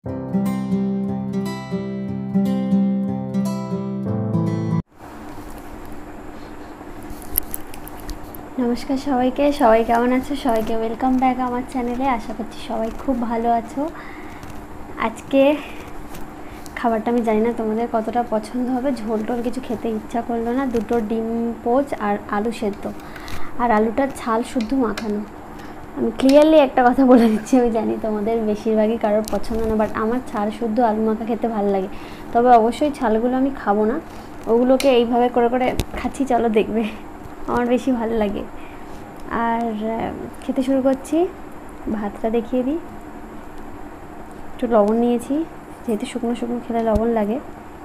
नमस्कार सबाइके सबाई केमन आछो सबाइके वेलकम बैक आमार चैनेले आशा करछि सबाई खूब भालो आछो। आज के खाबारटा आमि जानि ना तोमादेर कतटा पछंद होबे। झोल टोल किछु खेते इच्छा करलो ना, दुटो डिम पोच और आलू सेদ্ধ और आलूटार छाल शुद्ध माखानो। आमि क्लियारलि एकटा कथा बोले दिচ্ছি, आमि जानि तोमादेर बेशिरभागই कारोर पछंद ना, बाट आमार छाल शुद्ध आलू माखा खेते भालो लागे। तबे अवश्यई छालगुलो आमि खाबो ना, ओगुलोके এইভাবে করে করে খাচ্ছি, चलो देखबे আমার বেশি ভালো লাগে। আর খেতে শুরু করছি। ভাতটা দেখিয়ে দিই। একটু লবণ নিয়েছি, যেহেতু শুকনো শুকনো খেলে লবণ লাগে।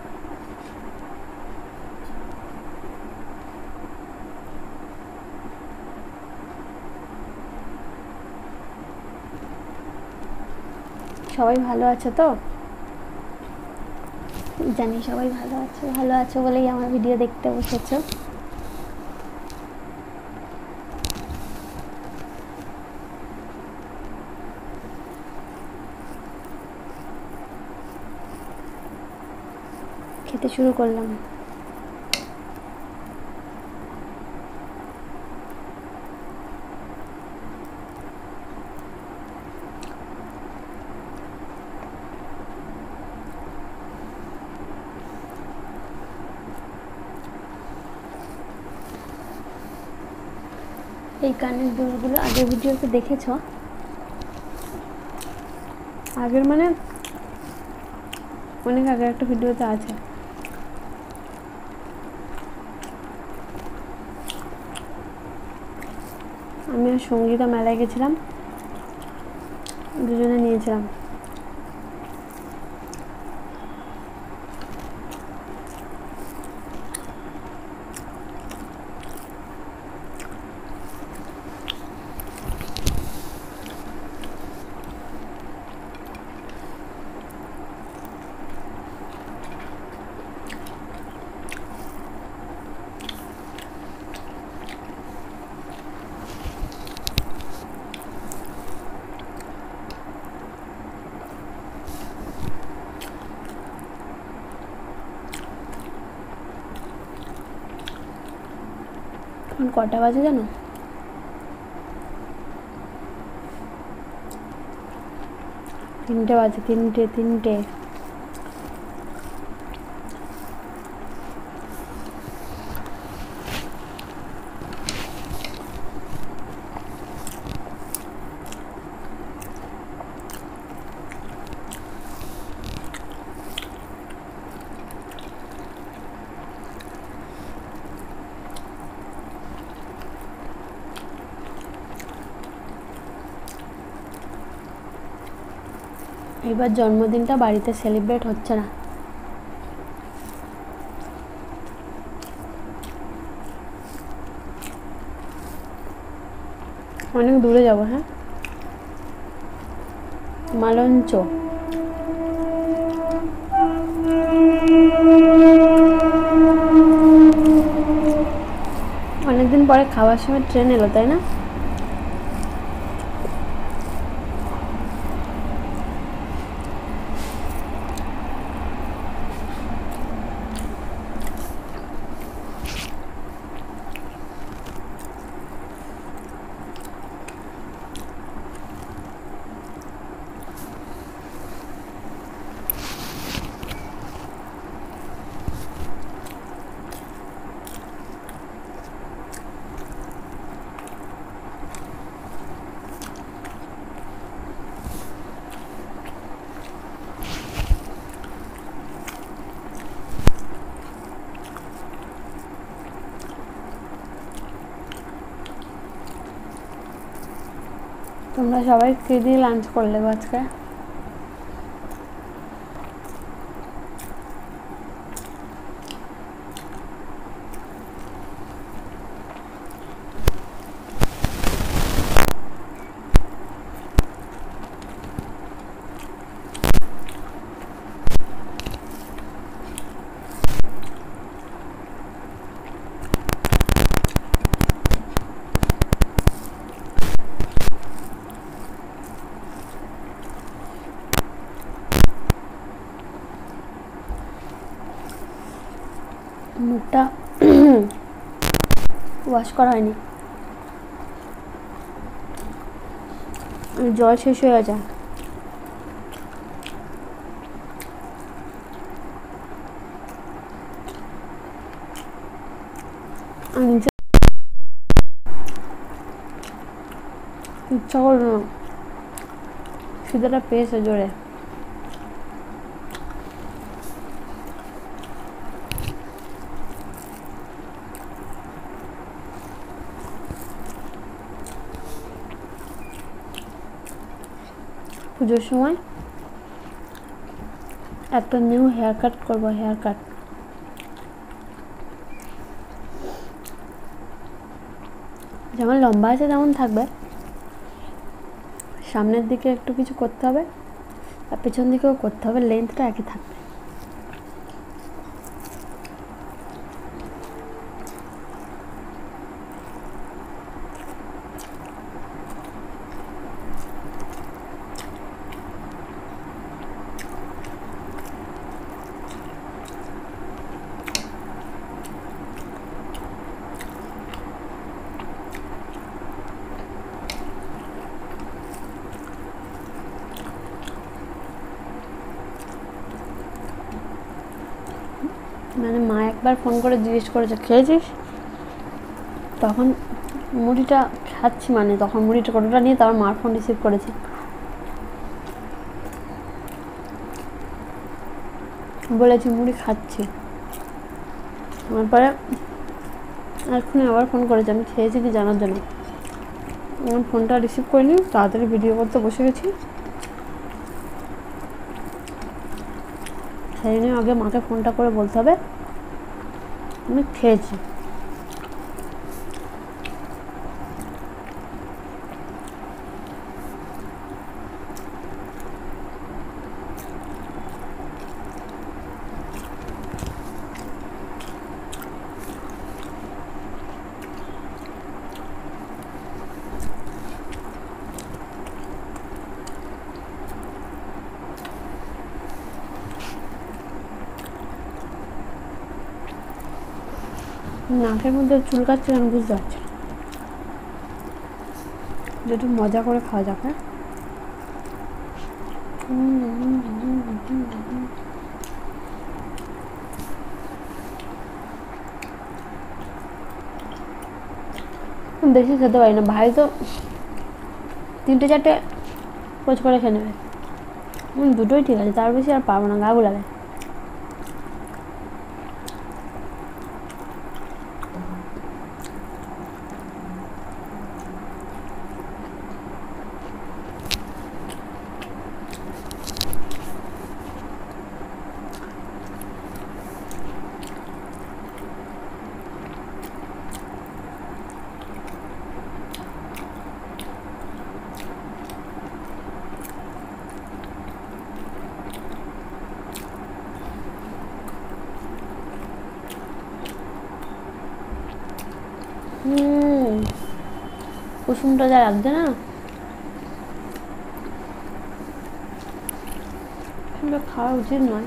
সবাই ভালো আছো তো? জানি সবাই ভালো আছো বলেই আমার ভিডিও দেখতে বসেছো। খেতে শুরু করলাম। এই কানের দুলগুলো আগের ভিডিওতে দেখেছো? আগের মানে অনেক আগের একটা ভিডিওতে আছে। আমি আর সঙ্গীতা মেলায় গেছিলাম, দুজনে নিয়েছিলাম। এখন কটা বাজে জানো? 3টে বাজে। 3টে। এবার জন্মদিনটা বাড়িতে সেলিব্রেট হচ্ছে না। অনেক দূরে যাব। হ্যাঁ, মালঞ্চ। অনেকদিন পরে খাওয়ার সময় ট্রেন এলো, তাই না? তোমরা সবাই কি দিয়ে লাঞ্চ করলে আজকে? মুখটা ওয়াশ করা হয়নি, জল শেষ হয়ে গেছে। ইচ্ছা করলো না, খিদেটা পেয়েছে জোরে। পুজোর সময় একটা নিউ হেয়ার কাট করবো, হেয়ার কাট। যেমন লম্বা আছে তেমন থাকবে, সামনের দিকে একটু কিছু করতে হবে আর পেছন দিকেও করতে হবে, লেন্থটা একই থাকবে। মানে মা একবার ফোন করে জিজ্ঞেস করেছে খেয়েছিস, তখন মুড়িটা খাচ্ছি, মানে তখন মুড়িটা কতটা নিয়ে তারপর মার ফোন রিসিভ করেছে, বলেছি মুড়ি খাচ্ছি। তারপরে এক্ষুনি আবার ফোন করেছে আমি খেয়েছি কি জানার জন্য। আমার ফোনটা রিসিভ করিনি, তাড়াতাড়ি ভিডিও করতে বসে গেছি। সেই জন্য আগে মাকে ফোনটা করে বলতে হবে আমি খেয়েছি। নাকের মধ্যে চুলকাচ্ছে আমি বুঝতে পারছি না, যেটু মজা করে খাওয়া যাক। হ্যাঁ, বেশি খেতে পারি না, ভাই তো 3-4টে পোচ করে খেয়ে নেবে, দুটোই ঠিক আছে, তার বেশি আর পারবো না, গা গুলাবে। কুসুমটা যা লাগছে না, খাওয়া উচিত নয়।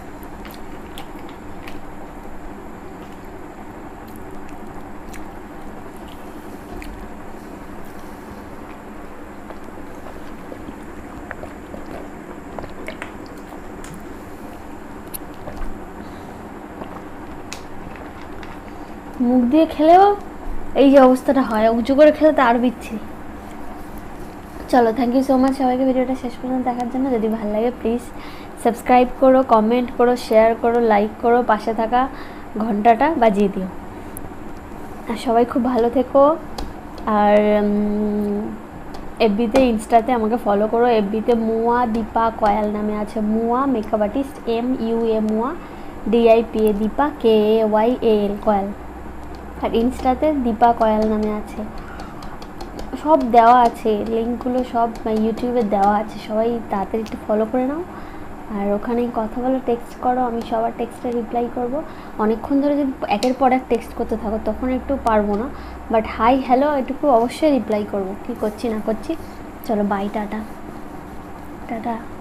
মুখ দিয়ে খেলেও এই যে অবস্থাটা হয়, উঁচু করে খেলে তো আরও বিচ্ছি। চলো, থ্যাংক ইউ সো মাচ সবাইকে ভিডিওটা শেষ পর্যন্ত দেখার জন্য। যদি ভালো লাগে প্লিজ সাবস্ক্রাইব করো, কমেন্ট করো, শেয়ার করো, লাইক করো, পাশে থাকা ঘন্টাটা বাজিয়ে দিও। আর সবাই খুব ভালো থেকো। আর এফবিতে, ইনস্টাতে আমাকে ফলো করো। এফবিতে মুয়া দীপা কয়াল নামে আছে, MUA makeup artist, MUA MUA, DIPA Dipa, KAYAL Kayal. আর ইনস্টাতে দীপা কয়াল নামে আছে, সব দেওয়া আছে, লিঙ্কগুলো সব ইউটিউবে দেওয়া আছে, সবাই তাড়াতাড়ি একটু ফলো করে নাও। আর ওখানেই কথা বলো, টেক্সট করো, আমি সবার টেক্সটে রিপ্লাই করব। অনেকক্ষণ ধরে যদি একের পর এক টেক্সট করতে থাকো তখন একটু পারবো না, বাট হাই হ্যালো এটুকু অবশ্যই রিপ্লাই করব, কী করছি না করছি। চলো বাই, টাটা টাটা।